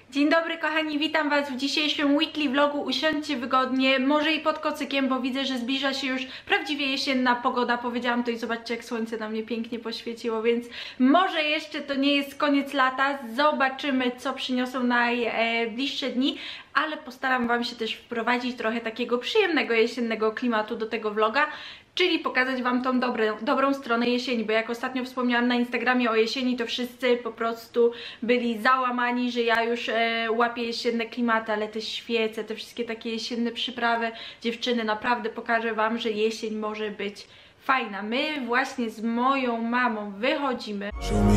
Dzień dobry kochani, witam Was w dzisiejszym weekly vlogu. Usiądźcie wygodnie, może i pod kocykiem, bo widzę, że zbliża się już prawdziwie jesienna pogoda. Powiedziałam to i zobaczcie, jak słońce na mnie pięknie poświeciło, więc może jeszcze to nie jest koniec lata. Zobaczymy, co przyniosą najbliższe dni, ale postaram Wam się też wprowadzić trochę takiego przyjemnego jesiennego klimatu do tego vloga. Czyli pokazać Wam tą dobrą stronę jesieni, bo jak ostatnio wspomniałam na Instagramie o jesieni, to wszyscy po prostu byli załamani, że ja już łapię jesienne klimaty, ale te świece, te wszystkie takie jesienne przyprawy, dziewczyny, naprawdę pokażę Wam, że jesień może być fajna. My właśnie z moją mamą wychodzimy.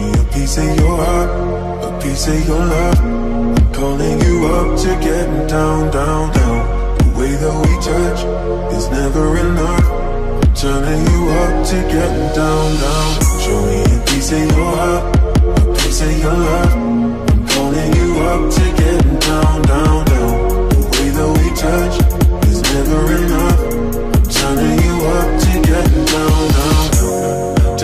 Turning you up to getting down, down. Show me a piece of your heart, a piece of your love. I'm calling you up to getting down, down, down. The way that we touch is never enough. I'm turning you up to getting down, down,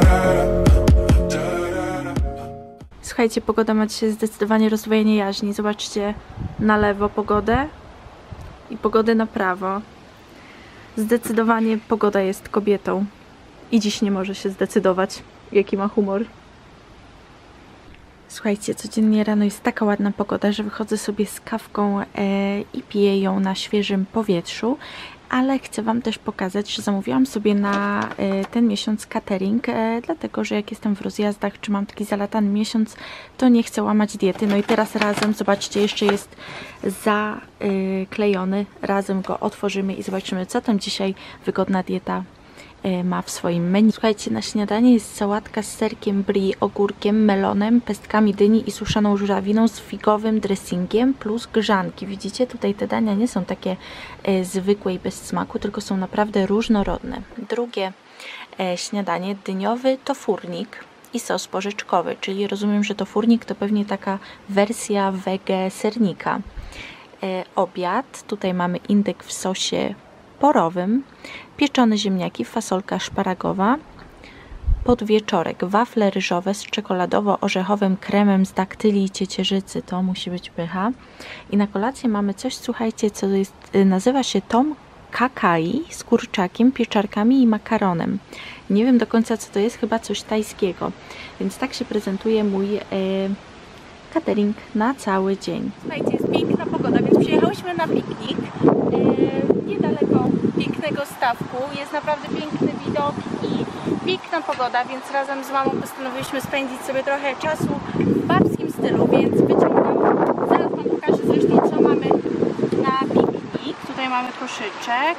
down. Słuchajcie, pogoda ma dzisiaj zdecydowanie rozdwojenie jaźni. Zobaczcie na lewo pogodę i pogodę na prawo. Zdecydowanie pogoda jest kobietą i dziś nie może się zdecydować, jaki ma humor. Słuchajcie, codziennie rano jest taka ładna pogoda, że wychodzę sobie z kawką i piję ją na świeżym powietrzu, ale chcę Wam też pokazać, że zamówiłam sobie na ten miesiąc catering, dlatego że jak jestem w rozjazdach, czy mam taki zalatany miesiąc, to nie chcę łamać diety. No i teraz razem, zobaczcie, jeszcze jest zaklejony, razem go otworzymy i zobaczymy, co tam dzisiaj wygodna dieta ma w swoim menu. Słuchajcie, na śniadanie jest sałatka z serkiem brie, ogórkiem, melonem, pestkami dyni i suszoną żurawiną z figowym dressingiem plus grzanki. Widzicie, tutaj te dania nie są takie zwykłe i bez smaku, tylko są naprawdę różnorodne. Drugie śniadanie, dyniowy tofurnik i sos porzeczkowy, czyli rozumiem, że tofurnik to pewnie taka wersja wege sernika. Obiad, tutaj mamy indyk w sosie porowym, pieczone ziemniaki, fasolka szparagowa, podwieczorek, wafle ryżowe z czekoladowo-orzechowym kremem z daktyli i ciecierzycy, to musi być pycha. I na kolację mamy coś, słuchajcie, co jest, nazywa się tom kakai z kurczakiem, pieczarkami i makaronem. Nie wiem do końca, co to jest, chyba coś tajskiego, więc tak się prezentuje mój catering na cały dzień. Słuchajcie, jest piękna pogoda, więc przyjechałyśmy na piknik niedaleko pięknego stawku. Jest naprawdę piękny widok i piękna pogoda, więc razem z mamą postanowiliśmy spędzić sobie trochę czasu w babskim stylu, więc wyciągam. Zaraz Wam pokażę zresztą, co mamy na piknik. Tutaj mamy koszyczek.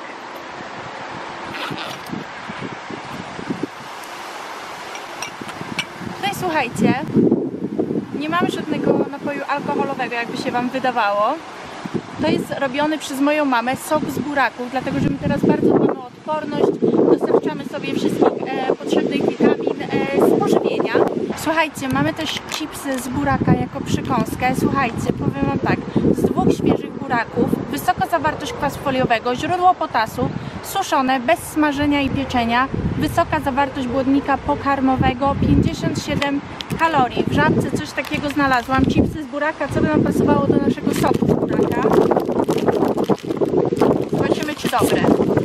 Tutaj słuchajcie, nie mamy żadnego napoju alkoholowego, jakby się Wam wydawało. To jest robiony przez moją mamę sok z buraków, dlatego że my teraz bardzo mamy odporność, dostarczamy sobie wszystkich potrzebnych witamin z pożywienia. Słuchajcie, mamy też chipsy z buraka jako przekąskę. Słuchajcie, powiem Wam tak, z 2 świeżych buraków, wysoka zawartość kwasu foliowego, źródło potasu, suszone, bez smażenia i pieczenia, wysoka zawartość błonnika pokarmowego, 57 kalorii. W Żabce coś takiego znalazłam, chipsy z buraka, co by nam pasowało do naszego soku z buraka. Zobaczymy, czy dobre.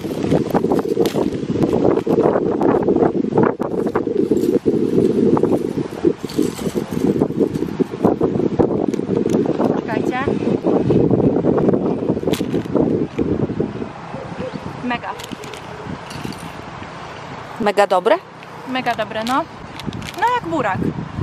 Czekajcie. Mega. Mega dobre? Mega dobre, no. No jak burak.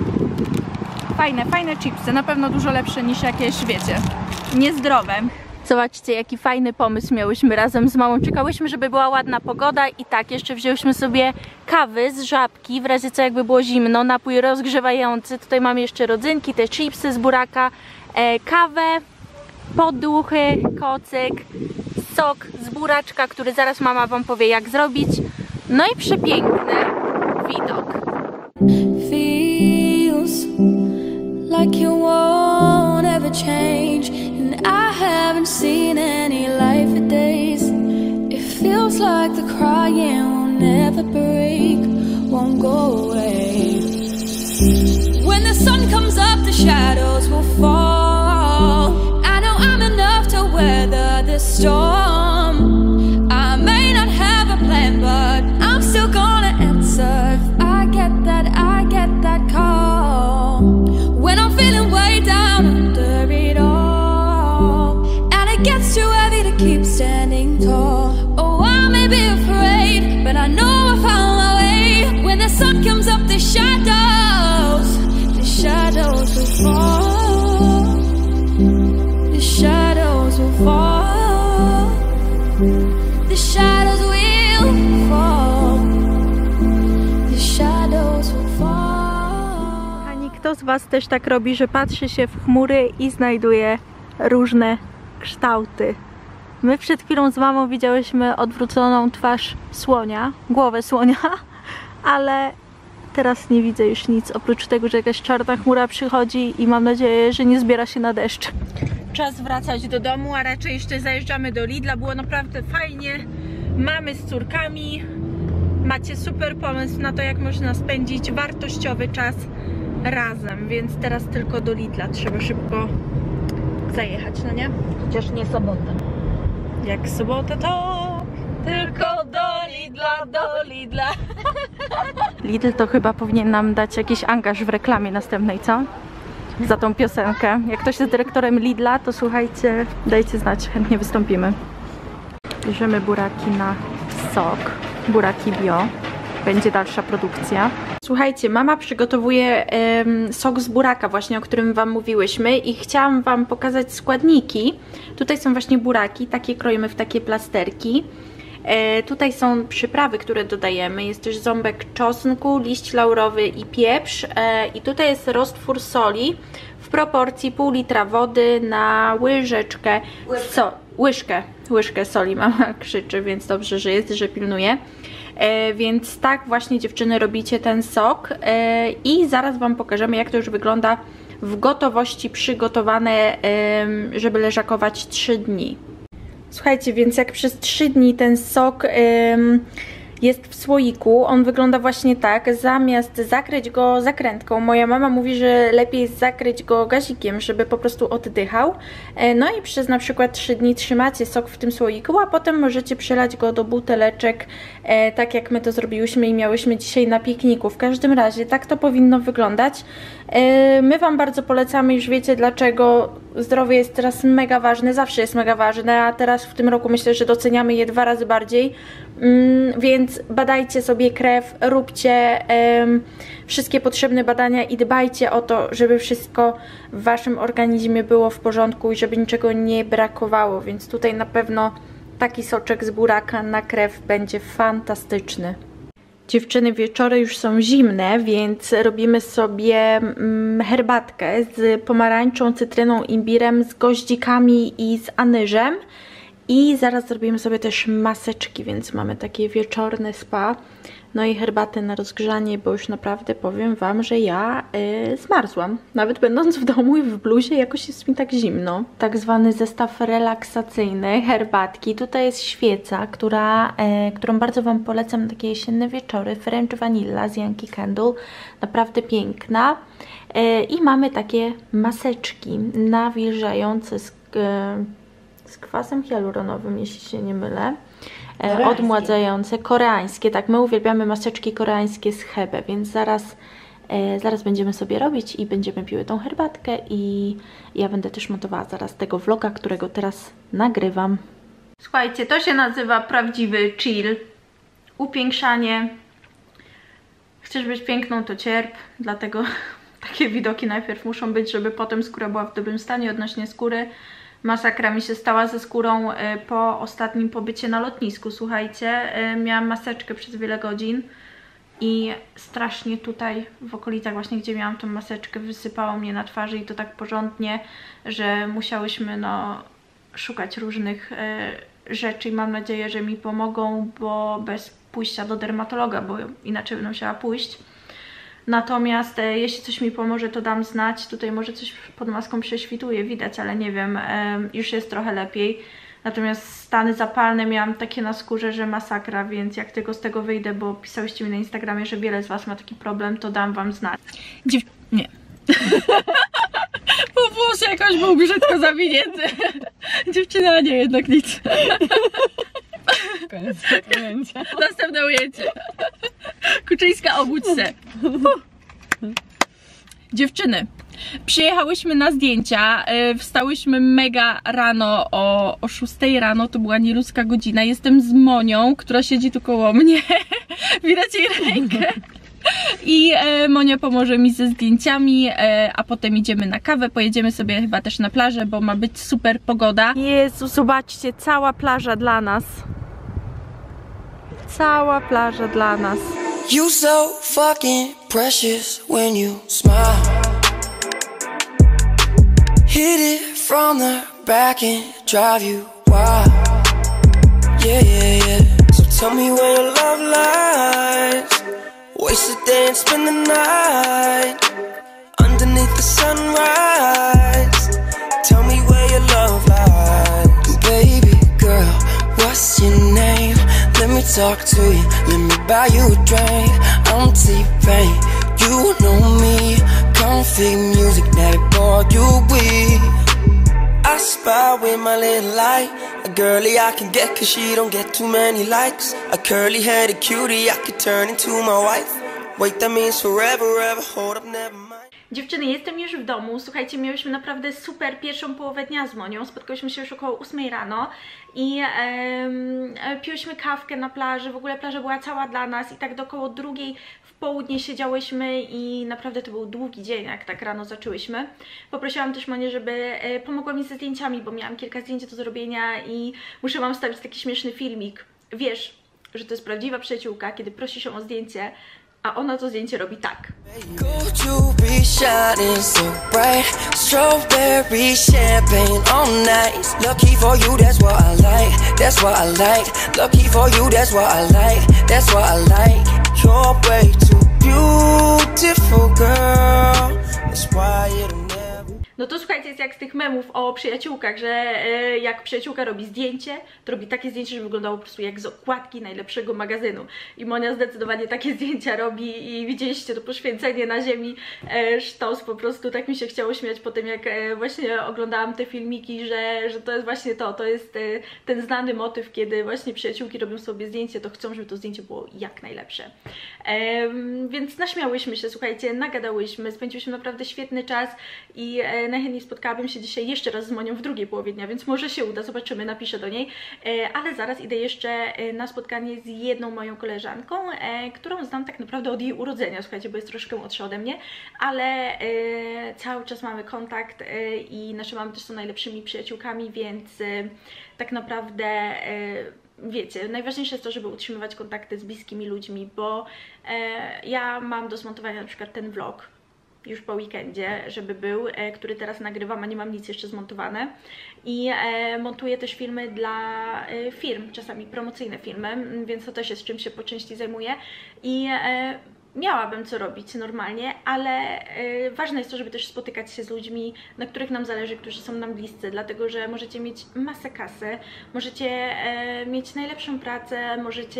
Fajne chipsy, na pewno dużo lepsze niż jakieś, wiecie, niezdrowe. Zobaczcie, jaki fajny pomysł miałyśmy razem z mamą. Czekałyśmy, żeby była ładna pogoda i tak, jeszcze wzięłyśmy sobie kawy z Żabki, w razie co jakby było zimno, napój rozgrzewający. Tutaj mamy jeszcze rodzynki, te chipsy z buraka, kawę, poduchy, kocyk, sok z buraczka, który zaraz mama Wam powie, jak zrobić. No i przepiękny widok. Feels like you won't ever change, and I haven't seen any light for days. It feels like the crying won't never break, won't go away. When the sun comes up, the shadows will fall. the shadows will fall. The shadows will fall. Kochani, kto z was też tak robi, że patrzy się w chmury i znajduje różne kształty? My przed chwilą z mamą widziałyśmy odwróconą twarz słonia, głowę słonia, ale teraz nie widzę już nic, oprócz tego, że jakaś czarna chmura przychodzi i mam nadzieję, że nie zbiera się na deszcz. Czas wracać do domu, a raczej jeszcze zajeżdżamy do Lidla. Było naprawdę fajnie. Mamy z córkami. Macie super pomysł na to, jak można spędzić wartościowy czas razem, więc teraz tylko do Lidla trzeba szybko zajechać, no nie? Chociaż nie sobotę. Jak sobota to tylko do Lidla. Lidl to chyba powinien nam dać jakiś angaż w reklamie następnej, co? Za tą piosenkę. Jak ktoś jest dyrektorem Lidla, to słuchajcie, dajcie znać, chętnie wystąpimy. Bierzemy buraki na sok, buraki bio. Będzie dalsza produkcja. Słuchajcie, mama przygotowuje sok z buraka właśnie, o którym wam mówiłyśmy i chciałam wam pokazać składniki. Tutaj są właśnie buraki, takie kroimy w takie plasterki. Tutaj są przyprawy, które dodajemy. Jest też ząbek czosnku, liść laurowy i pieprz. I tutaj jest roztwór soli w proporcji pół litra wody na łyżeczkę. Łyżkę soli mama krzyczy, więc dobrze, że jest, że pilnuje. Więc tak właśnie dziewczyny robicie ten sok i zaraz wam pokażemy, jak to już wygląda w gotowości przygotowane, żeby leżakować 3 dni. Słuchajcie, więc jak przez 3 dni ten sok jest w słoiku, on wygląda właśnie tak, zamiast zakryć go zakrętką, moja mama mówi, że lepiej jest zakryć go gazikiem, żeby po prostu oddychał. No i przez na przykład 3 dni trzymacie sok w tym słoiku, a potem możecie przelać go do buteleczek, tak jak my to zrobiłyśmy i miałyśmy dzisiaj na pikniku. W każdym razie tak to powinno wyglądać. My wam bardzo polecamy, już wiecie dlaczego. Zdrowie jest teraz mega ważne, zawsze jest mega ważne, a teraz w tym roku myślę, że doceniamy je 2 razy bardziej. Więc badajcie sobie krew, róbcie wszystkie potrzebne badania i dbajcie o to, żeby wszystko w waszym organizmie było w porządku i żeby niczego nie brakowało. Więc tutaj na pewno taki soczek z buraka na krew będzie fantastyczny. Dziewczyny, wieczory już są zimne, więc robimy sobie herbatkę z pomarańczą, cytryną, imbirem, z goździkami i z anyżem. I zaraz zrobimy sobie też maseczki, więc mamy takie wieczorne spa. No i herbatę na rozgrzanie, bo już naprawdę powiem wam, że ja zmarzłam. Nawet będąc w domu i w bluzie jakoś jest mi tak zimno. Tak zwany zestaw relaksacyjny, herbatki. Tutaj jest świeca, którą bardzo wam polecam na takie jesienne wieczory. French Vanilla z Yankee Candle. Naprawdę piękna. I mamy takie maseczki nawilżające z kwasem hialuronowym, jeśli się nie mylę. Odmładzające, koreańskie, tak, my uwielbiamy maseczki koreańskie z Hebe, więc zaraz będziemy sobie robić i będziemy piły tą herbatkę i ja będę też montowała zaraz tego vloga, którego teraz nagrywam. Słuchajcie, to się nazywa prawdziwy chill, upiększanie. Chcesz być piękną, to cierp, dlatego takie widoki najpierw muszą być, żeby potem skóra była w dobrym stanie. Odnośnie skóry, masakra mi się stała ze skórą po ostatnim pobycie na lotnisku, słuchajcie. Miałam maseczkę przez wiele godzin i strasznie tutaj w okolicach właśnie, gdzie miałam tą maseczkę, wysypało mnie na twarzy i to tak porządnie, że musiałyśmy szukać różnych rzeczy i mam nadzieję, że mi pomogą, bo bez pójścia do dermatologa, bo inaczej bym musiała pójść. Natomiast jeśli coś mi pomoże, to dam znać. Tutaj może coś pod maską prześwituje, widać, ale nie wiem, już jest trochę lepiej. Natomiast stany zapalne miałam takie na skórze, że masakra, więc jak tylko z tego wyjdę, bo pisałyście mi na Instagramie, że wiele z was ma taki problem, to dam wam znać. Nie. Po włos jakoś był brzydko zawinięty. Dziewczyna, nie, jednak nic. Koniec ujęcia. Następne ujęcie. Kuczyńska, obudź se. Dziewczyny, przyjechałyśmy na zdjęcia, wstałyśmy mega rano, o 6 rano, to była nieludzka godzina. Jestem z Monią, która siedzi tu koło mnie. Widać jej rękę. I Monia pomoże mi ze zdjęciami, a potem idziemy na kawę, pojedziemy sobie chyba też na plażę, bo ma być super pogoda. Jezu, zobaczcie, cała plaża dla nas. Cała plaża dla nas. You so fucking precious when you smile. Hit it from the back and drive you wild. Yeah, yeah, yeah. So tell me where your love lies. Waste the day and spend the night underneath the sunrise. Tell me where your love lies. Baby girl, what's your name? Let me talk to you, let me buy you a drink. I'm T-Pain, you know me. Comfy music, now it brought you weed. I spy with my little light. A girly I can get cause she don't get too many likes. A curly-headed cutie I could turn into my wife. Wait, that means forever, ever, hold up, never mind. Dziewczyny, jestem już w domu. Słuchajcie, miałyśmy naprawdę super pierwszą połowę dnia z Monią. Spotkałyśmy się już około 8 rano i piłyśmy kawkę na plaży. W ogóle plaża była cała dla nas i tak do około 2 w południe siedziałyśmy i naprawdę to był długi dzień, jak tak rano zaczęłyśmy. Poprosiłam też Monię, żeby pomogła mi ze zdjęciami, bo miałam kilka zdjęć do zrobienia i muszę wam wstawić taki śmieszny filmik. Wiesz, że to jest prawdziwa przyjaciółka, kiedy prosi się o zdjęcie, a ona to zdjęcie robi tak. Gold jewelry shining so bright, strawberry champagne all night. Lucky for you, that's what I like, that's what I like. Lucky for you, that's what I like, that's what I like. You're way too beautiful, girl. That's why it'll never. No to słuchajcie, jest jak z tych memów o przyjaciółkach, że jak przyjaciółka robi zdjęcie, to robi takie zdjęcie, żeby wyglądało po prostu jak z okładki najlepszego magazynu. I Monia zdecydowanie takie zdjęcia robi i widzieliście to poświęcenie na ziemi, sztos, po prostu tak mi się chciało śmiać po tym, jak właśnie oglądałam te filmiki, że to jest właśnie to jest ten znany motyw, kiedy właśnie przyjaciółki robią sobie zdjęcie, to chcą, żeby to zdjęcie było jak najlepsze. Więc naśmiałyśmy się, słuchajcie, nagadałyśmy, spędziłyśmy naprawdę świetny czas i najchętniej spotkałabym się dzisiaj jeszcze raz z Monią w drugiej połowie dnia, więc może się uda, zobaczymy, napiszę do niej. Ale zaraz idę jeszcze na spotkanie z jedną moją koleżanką, którą znam tak naprawdę od jej urodzenia, słuchajcie, bo jest troszkę młodsza ode mnie, ale cały czas mamy kontakt i nasze mamy też są najlepszymi przyjaciółkami, więc tak naprawdę wiecie, najważniejsze jest to, żeby utrzymywać kontakty z bliskimi ludźmi, bo ja mam do zmontowania na przykład ten vlog już po weekendzie, żeby był, który teraz nagrywam, a nie mam nic jeszcze zmontowane. I montuję też filmy dla firm, czasami promocyjne filmy, więc to też jest czym się po części zajmuję. I miałabym co robić normalnie, ale ważne jest to, żeby też spotykać się z ludźmi, na których nam zależy, którzy są nam bliscy, dlatego że możecie mieć masę kasy, możecie mieć najlepszą pracę, możecie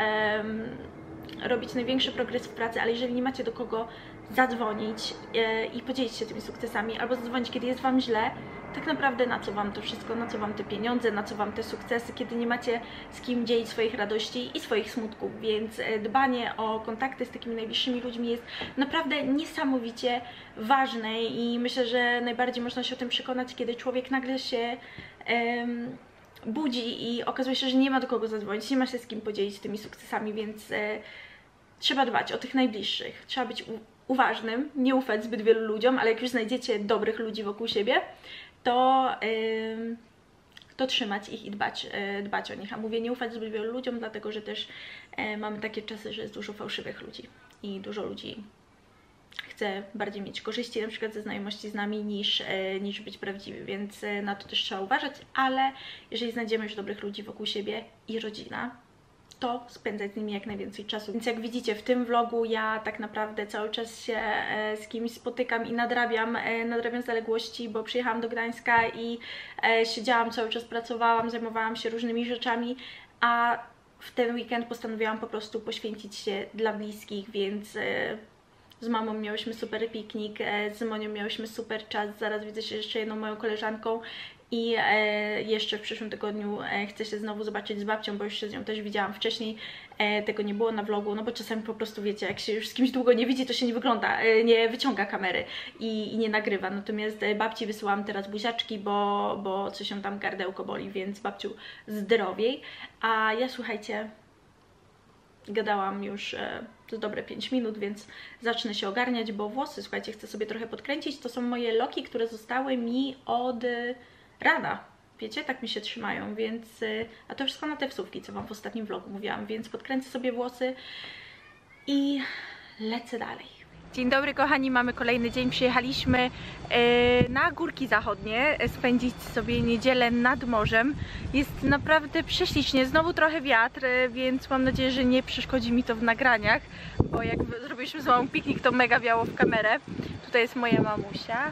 robić największy progres w pracy, ale jeżeli nie macie do kogo zadzwonić i podzielić się tymi sukcesami, albo zadzwonić, kiedy jest wam źle, tak naprawdę na co wam to wszystko, na co wam te pieniądze, na co wam te sukcesy, kiedy nie macie z kim dzielić swoich radości i swoich smutków, więc dbanie o kontakty z takimi najbliższymi ludźmi jest naprawdę niesamowicie ważne i myślę, że najbardziej można się o tym przekonać, kiedy człowiek nagle się budzi i okazuje się, że nie ma do kogo zadzwonić, nie ma się z kim podzielić tymi sukcesami, więc trzeba dbać o tych najbliższych, trzeba być uważnym, nie ufać zbyt wielu ludziom, ale jak już znajdziecie dobrych ludzi wokół siebie, to trzymać ich i dbać o nich. A mówię nie ufać zbyt wielu ludziom, dlatego że też mamy takie czasy, że jest dużo fałszywych ludzi i dużo ludzi chce bardziej mieć korzyści na przykład ze znajomości z nami niż być prawdziwy, więc na to też trzeba uważać, ale jeżeli znajdziemy już dobrych ludzi wokół siebie i rodzina, to spędzać z nimi jak najwięcej czasu. Więc jak widzicie w tym vlogu ja tak naprawdę cały czas się z kimś spotykam i nadrabiam zaległości, bo przyjechałam do Gdańska i siedziałam cały czas, pracowałam, zajmowałam się różnymi rzeczami, a w ten weekend postanowiłam po prostu poświęcić się dla bliskich, więc z mamą miałyśmy super piknik, z Monią miałyśmy super czas, zaraz widzę się jeszcze jedną moją koleżanką i jeszcze w przyszłym tygodniu chcę się znowu zobaczyć z babcią, bo już się z nią też widziałam wcześniej, tego nie było na vlogu, no bo czasami po prostu wiecie, jak się już z kimś długo nie widzi, to się nie wygląda, nie wyciąga kamery i nie nagrywa, natomiast babci wysyłam teraz buziaczki, bo coś się tam gardełko boli, więc babciu zdrowiej, a ja słuchajcie, gadałam już to dobre 5 minut, więc zacznę się ogarniać, bo włosy, słuchajcie, chcę sobie trochę podkręcić. To są moje loki, które zostały mi od rana. wiecie, tak mi się trzymają, więc... A to wszystko na te wsówki, co wam w ostatnim vlogu mówiłam, więc podkręcę sobie włosy i lecę dalej. Dzień dobry kochani, mamy kolejny dzień. Przyjechaliśmy na Górki Zachodnie spędzić sobie niedzielę nad morzem. Jest naprawdę prześlicznie, znowu trochę wiatr, więc mam nadzieję, że nie przeszkodzi mi to w nagraniach, bo jak zrobiliśmy z mamą piknik, to mega wiało w kamerę. Tutaj jest moja mamusia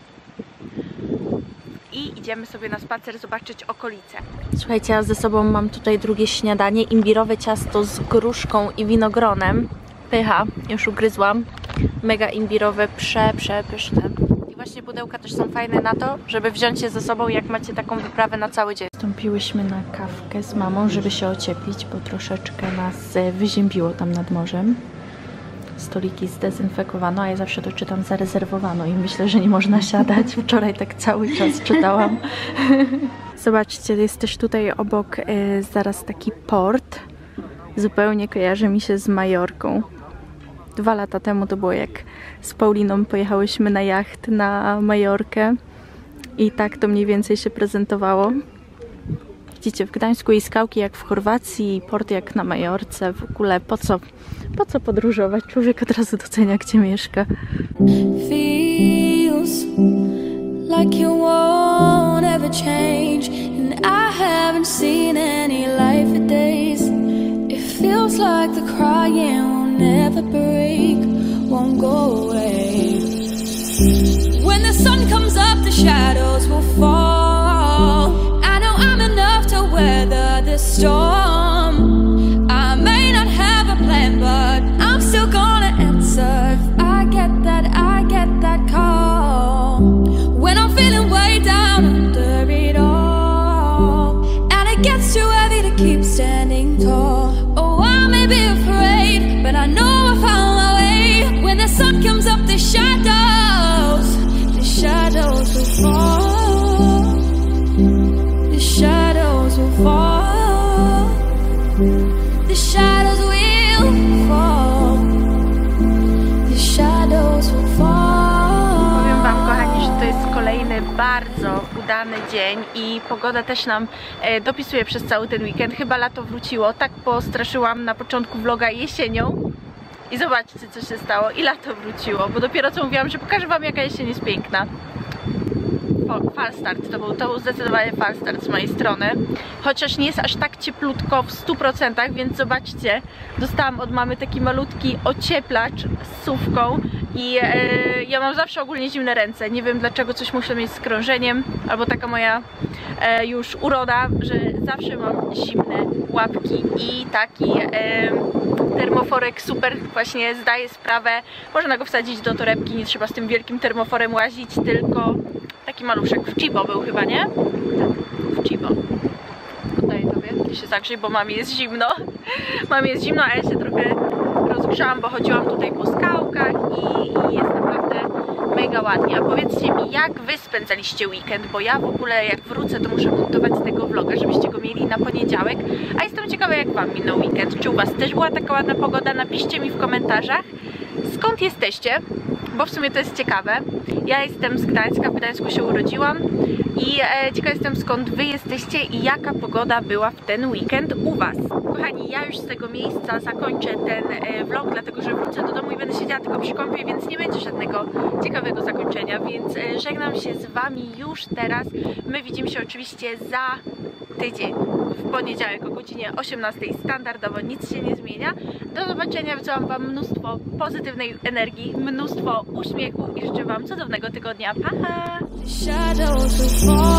i idziemy sobie na spacer zobaczyć okolice. Słuchajcie, ja ze sobą mam tutaj drugie śniadanie, imbirowe ciasto z gruszką i winogronem. Pycha, już ugryzłam. Mega imbirowe, przepyszne. I właśnie pudełka też są fajne na to, żeby wziąć je ze sobą, jak macie taką wyprawę na cały dzień. Wstąpiłyśmy na kawkę z mamą, żeby się ocieplić, bo troszeczkę nas wyziębiło tam nad morzem. Stoliki zdezynfekowano, a ja zawsze to czytam zarezerwowano i myślę, że nie można siadać. Wczoraj tak cały czas czytałam. Zobaczcie, jest też tutaj obok zaraz taki port. Zupełnie kojarzy mi się z Majorką. 2 lata temu to było, jak z Pauliną pojechałyśmy na jacht na Majorkę i tak to mniej więcej się prezentowało. Widzicie, w Gdańsku i skałki jak w Chorwacji, port jak na Majorce. W ogóle po co podróżować? Człowiek od razu docenia, gdzie mieszka. Feels like you won't ever change, and I haven't seen any life days. It feels like the crying won't never break, won't go away. When the sun comes up, the shadows will fall. I know I'm enough to weather the storm. I may not have a plan, but I'm still gonna answer. I get that call. When I'm feeling way down under it all, and it gets too heavy to keep standing tall. Oh, I may be afraid, but I know I found my way. When the sun comes up, the shadows will fall. The shadows will fall. The shadows will fall. The shadows will fall. Powiem wam, kochani, że to jest kolejny bardzo udany dzień i pogoda też nam dopisuje przez cały ten weekend. Chyba lato wróciło. Tak postraszyłam na początku vloga jesienią. I zobaczcie, co się stało. I lato wróciło, bo dopiero co mówiłam, że pokażę wam, jaka jesień jest piękna. Falstart, to był zdecydowanie falstart z mojej strony. Chociaż nie jest aż tak cieplutko w 100%, więc zobaczcie, dostałam od mamy taki malutki ocieplacz z sówką i ja mam zawsze ogólnie zimne ręce. Nie wiem dlaczego, coś muszę mieć z krążeniem, albo taka moja już uroda, że zawsze mam zimne łapki i taki termoforek super właśnie zdaje sprawę. Można go wsadzić do torebki, nie trzeba z tym wielkim termoforem łazić, tylko taki maluszek w Chibo był chyba, nie? Tak, w Chibo. Oddaję tobie, ty się zagrzej, bo mamie jest zimno. Mamie jest zimno, a ja się trochę rozgrzałam, bo chodziłam tutaj po skałkach i jest naprawdę mega ładnie. A powiedzcie mi, jak wy spędzaliście weekend, bo ja w ogóle jak wrócę, to muszę montować tego vloga, żebyście go mieli na poniedziałek. A jestem ciekawa, jak wam minął weekend. Czy u was też była taka ładna pogoda? Napiszcie mi w komentarzach, skąd jesteście, bo w sumie to jest ciekawe. Ja jestem z Gdańska, w Gdańsku się urodziłam i ciekawa jestem, skąd wy jesteście i jaka pogoda była w ten weekend u was. Kochani, ja już z tego miejsca zakończę ten vlog, dlatego że wrócę do domu i będę siedziała tylko przy kąpie, więc nie będzie żadnego ciekawego zakończenia, więc żegnam się z wami już teraz. My widzimy się oczywiście za tydzień, w poniedziałek o godzinie 18 standardowo, nic się nie zmienia. Do zobaczenia, wysyłam wam mnóstwo pozytywnej energii, mnóstwo uśmiechu i życzę wam cudownego tygodnia. Pa!